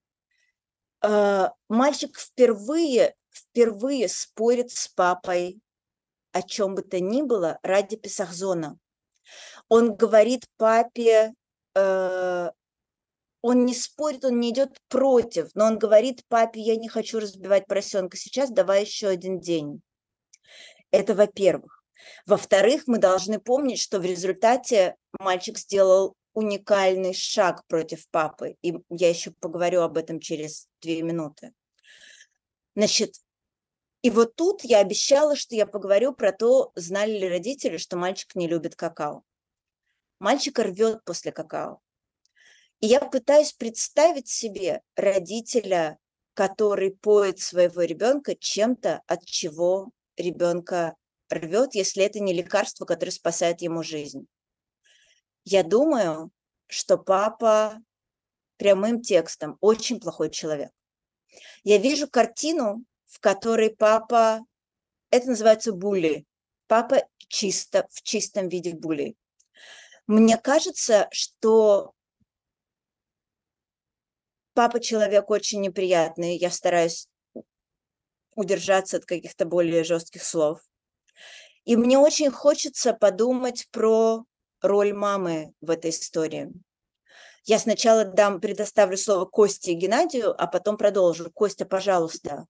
S1: Мальчик впервые, впервые спорит с папой о чем бы то ни было ради Песахзона. Он говорит папе, он не спорит, он не идет против, но он говорит папе, я не хочу разбивать поросенка сейчас, давай еще один день. Это во-первых. Во-вторых, мы должны помнить, что в результате мальчик сделал уникальный шаг против папы, и я еще поговорю об этом через две минуты. Значит, и вот тут я обещала, что я поговорю про то, знали ли родители, что мальчик не любит какао. Мальчика рвет после какао. И я пытаюсь представить себе родителя, который поет своего ребенка чем-то, от чего ребенка рвет, если это не лекарство, которое спасает ему жизнь. Я думаю, что папа прямым текстом очень плохой человек. Я вижу картину, в которой папа, это называется булли, папа чисто, в чистом виде булли. Мне кажется, что папа человек очень неприятный, я стараюсь удержаться от каких-то более жестких слов. И мне очень хочется подумать про роль мамы в этой истории. Я сначала дам, предоставлю слово Косте и Геннадию, а потом продолжу. Костя, пожалуйста.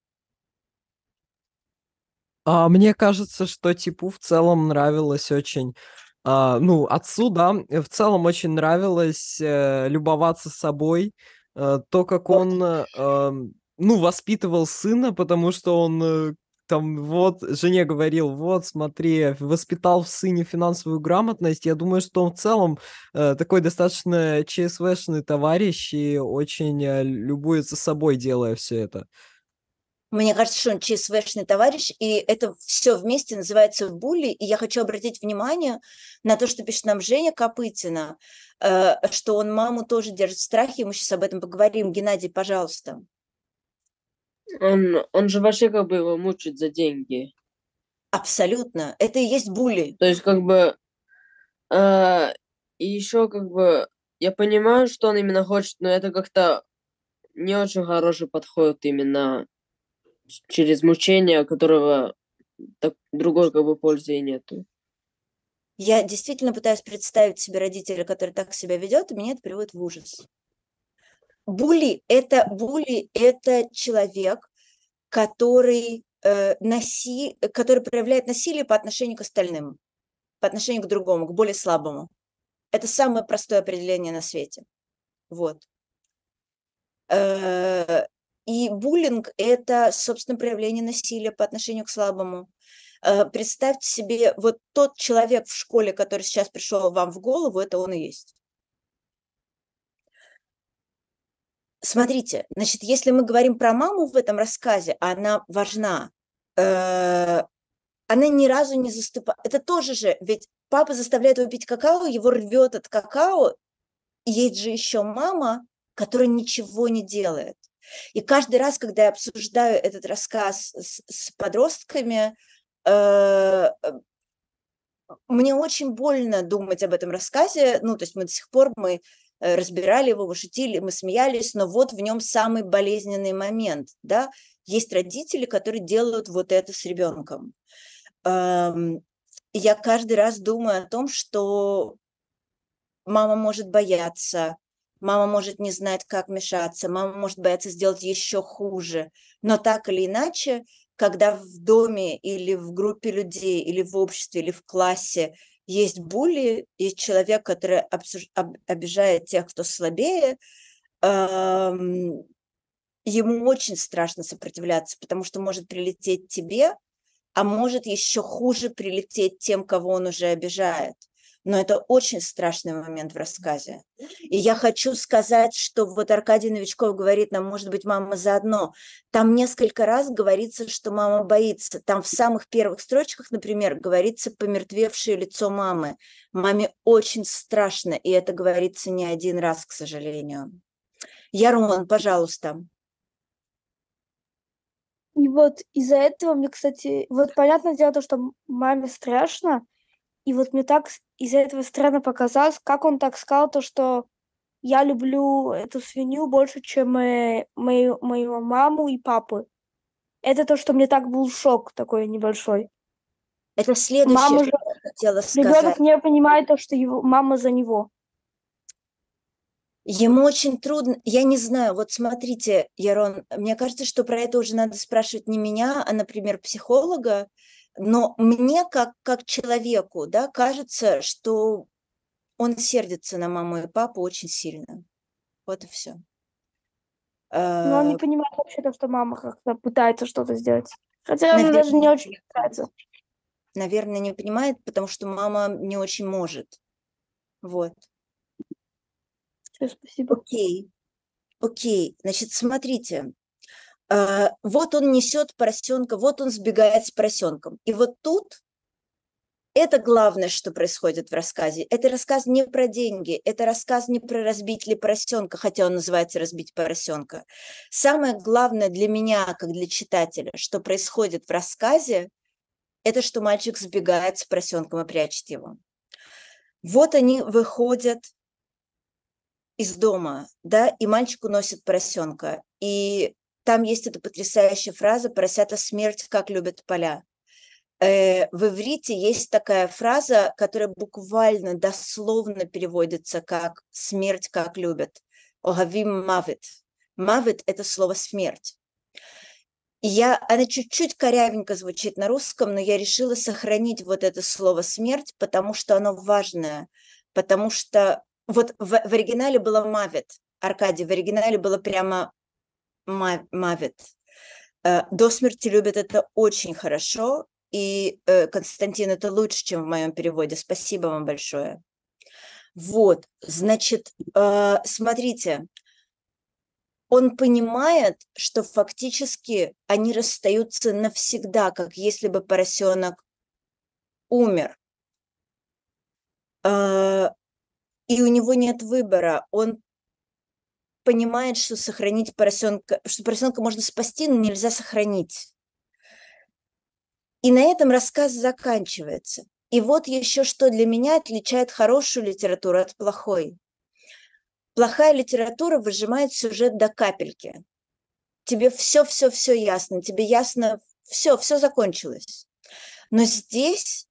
S7: А, мне кажется, что Типу в целом нравилось очень, а, ну, отцу, да, в целом очень нравилось э, любоваться собой, э, то, как он, э, э, ну, воспитывал сына, потому что он э, там вот жене говорил, вот, смотри, воспитал в сыне финансовую грамотность. Я думаю, что он в целом э, такой достаточно ЧСВшный товарищ и очень э, любуется собой, делая все это.
S1: Мне кажется, что он ЧСВшный товарищ, и это все вместе называется булли. И я хочу обратить внимание на то, что пишет нам Женя Копытина, э, что он маму тоже держит в страхе, мы сейчас об этом поговорим. Геннадий, пожалуйста.
S9: Он, он же вообще как бы его мучает за деньги.
S1: Абсолютно. Это и есть булли.
S9: То есть как бы... Э, и еще как бы... Я понимаю, что он именно хочет, но это как-то не очень хороший подход именно через мучение, которого так, другой как бы пользы и нету.
S1: Я действительно пытаюсь представить себе родителя, который так себя ведет, и меня это приводит в ужас. Булли – это, булли – это человек, который, э, наси... который проявляет насилие по отношению к остальным, по отношению к другому, к более слабому. Это самое простое определение на свете. Вот. И буллинг – это, собственно, проявление насилия по отношению к слабому. Представьте себе, вот тот человек в школе, который сейчас пришел вам в голову, это он и есть. Смотрите, значит, если мы говорим про маму в этом рассказе, она важна, она ни разу не заступает. Это тоже же, ведь папа заставляет его пить какао, его рвет от какао, и есть же еще мама, которая ничего не делает. И каждый раз, когда я обсуждаю этот рассказ с, с подростками, э, мне очень больно думать об этом рассказе. Ну, то есть мы до сих пор мы разбирали его, мы шутили, мы смеялись, но вот в нем самый болезненный момент. Да? Есть родители, которые делают вот это с ребенком. Э, я каждый раз думаю о том, что мама может бояться, мама может не знать, как мешаться, мама может бояться сделать еще хуже. Но так или иначе, когда в доме или в группе людей, или в обществе, или в классе есть булли, есть человек, который обижает тех, кто слабее, ему очень страшно сопротивляться, потому что может прилететь тебе, а может еще хуже прилететь тем, кого он уже обижает. Но это очень страшный момент в рассказе. И я хочу сказать, что вот Аркадий Новичков говорит нам, может быть, мама заодно. Там несколько раз говорится, что мама боится. Там в самых первых строчках, например, говорится помертвевшее лицо мамы. Маме очень страшно, и это говорится не один раз, к сожалению. Ярон, пожалуйста.
S3: И вот из-за этого мне, кстати, вот понятное дело, то, что маме страшно, и вот мне так из-за этого странно показалось, как он так сказал, то, что я люблю эту свинью больше, чем э, мою, мою маму и папу. Это то, что мне так был шок такой небольшой.
S1: Это следующее,
S3: мама
S1: что
S3: же,
S1: я хотела сказать.
S3: Ребенок не понимает то, что его мама за него.
S1: Ему очень трудно, я не знаю, вот смотрите, Ярон, мне кажется, что про это уже надо спрашивать не меня, а, например, психолога, но мне, как, как человеку, да, кажется, что он сердится на маму и папу очень сильно. Вот и все.
S3: Но он не понимает вообще то, что мама как-то пытается что-то сделать. Хотя она даже не очень пытается.
S1: Наверное, не понимает, потому что мама не очень может. Вот.
S3: Все, спасибо.
S1: Окей, окей, значит, смотрите. Uh, вот он несет поросенка, вот он сбегает с поросенком. И вот тут это главное, что происходит в рассказе. Это рассказ не про деньги, это рассказ не про разбить ли поросенка, хотя он называется «Разбить поросенка». Самое главное для меня, как для читателя, что происходит в рассказе, это что мальчик сбегает с поросенком и прячет его. Вот они выходят из дома, да, и мальчик уносит поросенка. И там есть эта потрясающая фраза «поросята смерть, как любят поля». Э, в иврите есть такая фраза, которая буквально, дословно переводится как «смерть, как любят». «Огавим мавит». «Мавит» – это слово «смерть». И я, она чуть-чуть корявенько звучит на русском, но я решила сохранить вот это слово «смерть», потому что оно важное, потому что вот в, в оригинале было «мавит», Аркадий, в оригинале было прямо «мавит». До смерти любят это очень хорошо, и, Константин, это лучше, чем в моем переводе. Спасибо вам большое. Вот, значит, смотрите, он понимает, что фактически они расстаются навсегда, как если бы поросенок умер. И у него нет выбора. Он понимает, что сохранить поросенка, что поросенка можно спасти, но нельзя сохранить. И на этом рассказ заканчивается. И вот еще что для меня отличает хорошую литературу от плохой. Плохая литература выжимает сюжет до капельки. Тебе все-все-все ясно, тебе ясно, все, все закончилось. Но здесь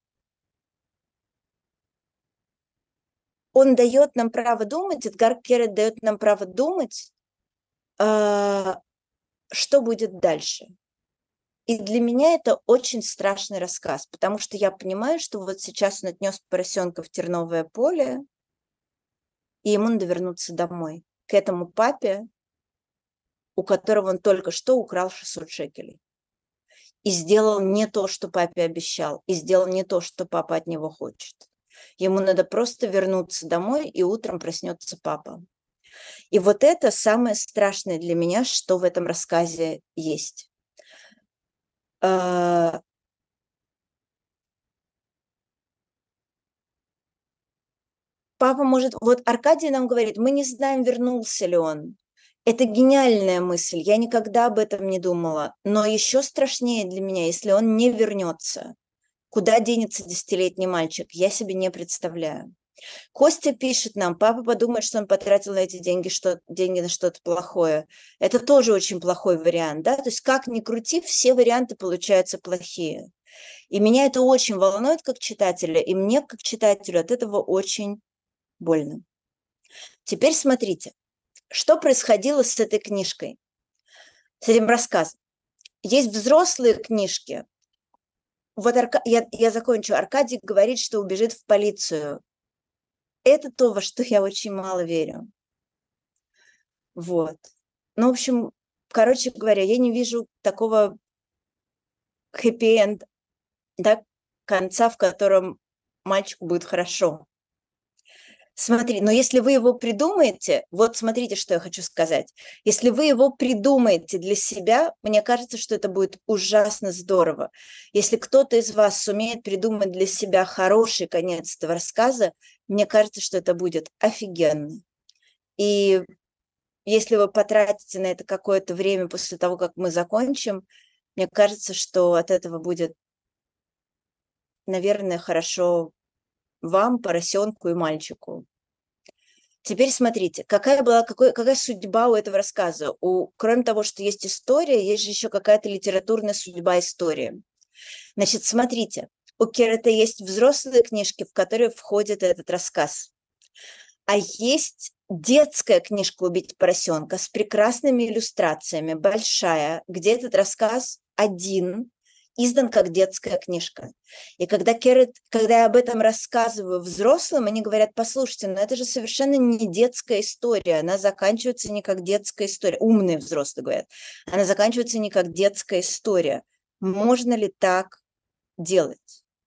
S1: он дает нам право думать, Эдгар Керет дает нам право думать, что будет дальше. И для меня это очень страшный рассказ, потому что я понимаю, что вот сейчас он отнес поросенка в терновое поле, и ему надо вернуться домой, к этому папе, у которого он только что украл шестьсот шекелей. И сделал не то, что папе обещал, и сделал не то, что папа от него хочет. Ему надо просто вернуться домой, и утром проснется папа. И вот это самое страшное для меня, что в этом рассказе есть. Папа может... Вот Аркадий нам говорит, мы не знаем, вернулся ли он. Это гениальная мысль, я никогда об этом не думала. Но еще страшнее для меня, если он не вернется. Куда денется десятилетний мальчик, я себе не представляю. Костя пишет нам, папа подумает, что он потратил на эти деньги, что, деньги на что-то плохое. Это тоже очень плохой вариант, да? То есть как ни крути, все варианты получаются плохие. И меня это очень волнует как читателя, и мне как читателю от этого очень больно. Теперь смотрите, что происходило с этой книжкой, с этим рассказом. Есть взрослые книжки. Вот Арка... я, я закончу. Аркадий говорит, что убежит в полицию. Это то, во что я очень мало верю. Вот. Ну, в общем, короче говоря, я не вижу такого хэппи-энд, да, конца, в котором мальчику будет хорошо. Смотри, но если вы его придумаете, вот смотрите, что я хочу сказать. Если вы его придумаете для себя, мне кажется, что это будет ужасно здорово. Если кто-то из вас сумеет придумать для себя хороший конец этого рассказа, мне кажется, что это будет офигенно. И если вы потратите на это какое-то время после того, как мы закончим, мне кажется, что от этого будет, наверное, хорошо вам, поросенку и мальчику. Теперь смотрите, какая была, какой, какая судьба у этого рассказа. У, кроме того, что есть история, есть же еще какая-то литературная судьба истории. Значит, смотрите, у Керета есть взрослые книжки, в которые входит этот рассказ. А есть детская книжка «Убить поросенка» с прекрасными иллюстрациями, большая, где этот рассказ один, издан как детская книжка. И когда, Керет, когда я об этом рассказываю взрослым, они говорят, послушайте, ну это же совершенно не детская история, она заканчивается не как детская история. Умные взрослые говорят, она заканчивается не как детская история. Можно ли так делать?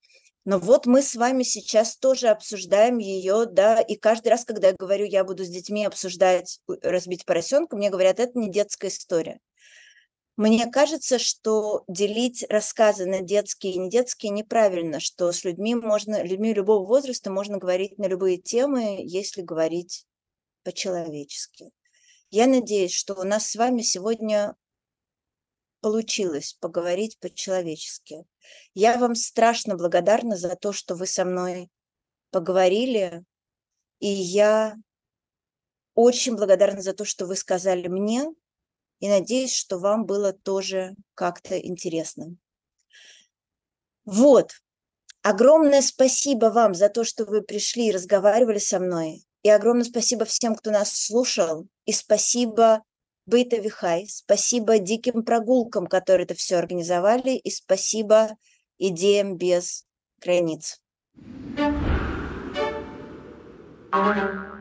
S1: Но вот мы с вами сейчас тоже обсуждаем ее, да, и каждый раз, когда я говорю, я буду с детьми обсуждать «Разбить поросенка», мне говорят, это не детская история. Мне кажется, что делить рассказы на детские и недетские неправильно, что с людьми можно, людьми любого возраста можно говорить на любые темы, если говорить по-человечески. Я надеюсь, что у нас с вами сегодня получилось поговорить по-человечески. Я вам страшно благодарна за то, что вы со мной поговорили, и я очень благодарна за то, что вы сказали мне, и надеюсь, что вам было тоже как-то интересно. Вот. Огромное спасибо вам за то, что вы пришли и разговаривали со мной. И огромное спасибо всем, кто нас слушал. И спасибо Бейта Вихай, спасибо диким прогулкам, которые это все организовали. И спасибо идеям без границ.
S12: Thank you.